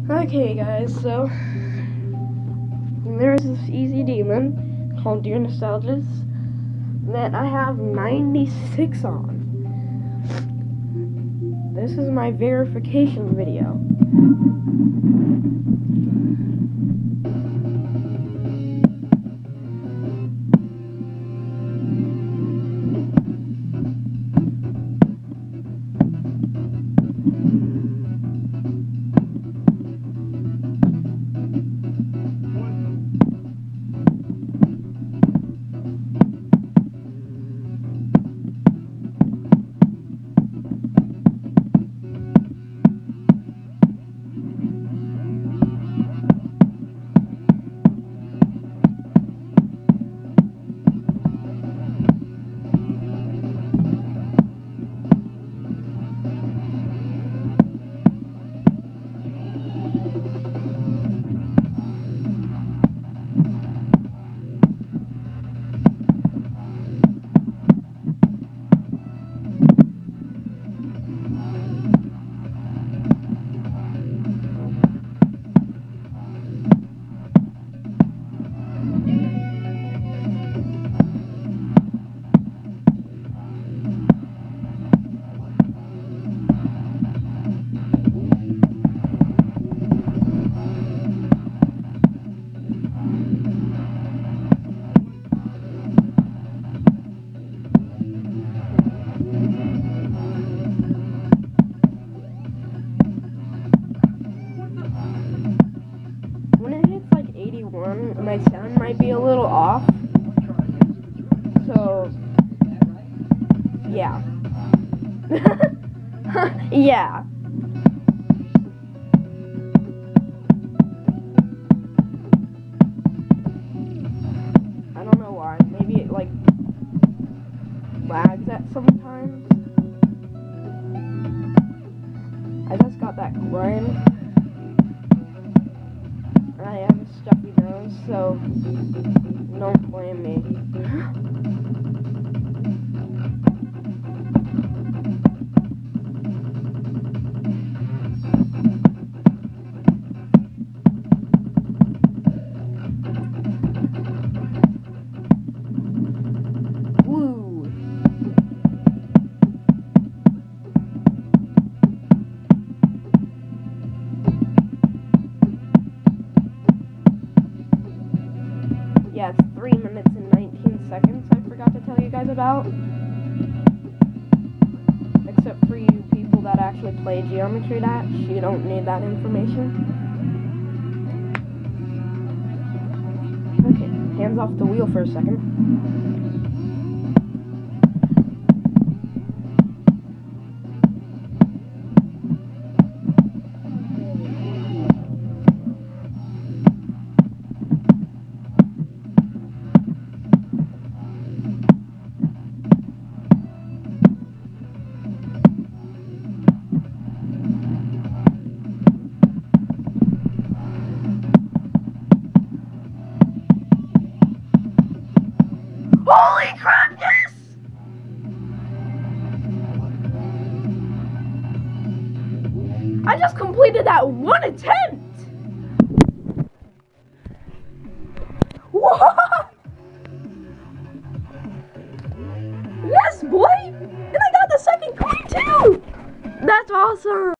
Okay guys, so there's this easy demon called Dear Nostalgists that I have 96 on. This is my verification video. When it hits like 81, my sound might be a little off. So, yeah. Yeah. I don't know why. Maybe it like lags at sometimes. I just got that grind. I have a stuffy nose, so don't blame me. Woo! Yeah, it's 3 minutes and 19 seconds I forgot to tell you guys about. Except for you people that actually play Geometry Dash, you don't need that information. Okay, hands off the wheel for a second. Holy crap, yes! I just completed that one attempt! What? Yes, boy! And I got the second coin too! That's awesome!